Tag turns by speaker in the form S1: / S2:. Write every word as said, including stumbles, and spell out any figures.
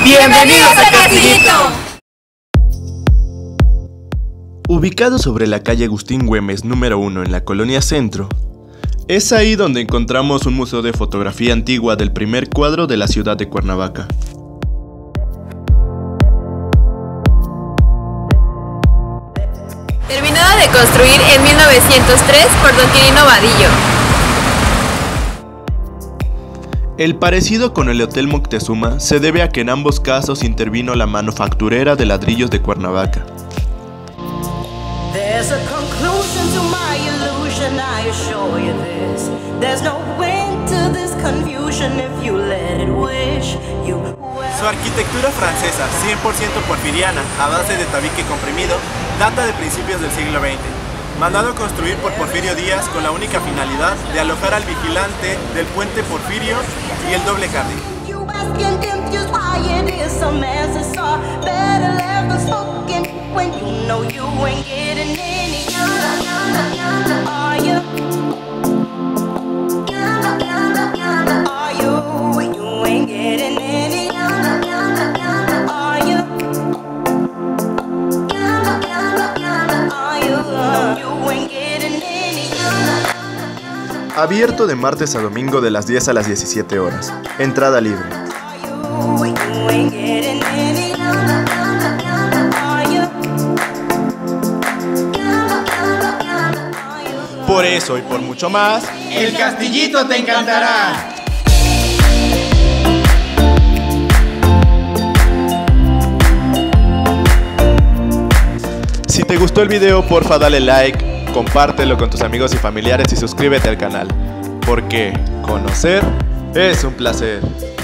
S1: ¡Bienvenidos al Castillito!
S2: Ubicado sobre la calle Agustín Güemes número uno en la Colonia Centro, es ahí donde encontramos un museo de fotografía antigua del primer cuadro de la ciudad de Cuernavaca.
S3: Terminado de construir en mil novecientos tres por don Quirino Vadillo.
S2: El parecido con el Hotel Moctezuma se debe a que en ambos casos intervino la manufacturera de ladrillos de Cuernavaca.
S4: There's a conclusion to my illusion, I assure you this. There's no end to this confusion if you let it wish you well.
S5: Su arquitectura francesa, cien por ciento porfiriana, a base de tabique comprimido, data de principios del siglo veinte. Mandado construir por Porfirio Díaz con la única finalidad de alojar al vigilante del puente Porfirio y el doble jardín.
S4: You asking confused why it is some answers are better left unspoken when you know you ain't getting any. Are you? Are you? You ain't getting any. Are you? Are you? You ain't getting any.
S2: Abierto de martes a domingo de las diez a las diecisiete horas. Entrada libre.
S5: Por eso y por mucho más,
S1: ¡El Castillito te encantará!
S2: Si te gustó el video, porfa dale like, compártelo con tus amigos y familiares y suscríbete al canal, porque conocer es un placer.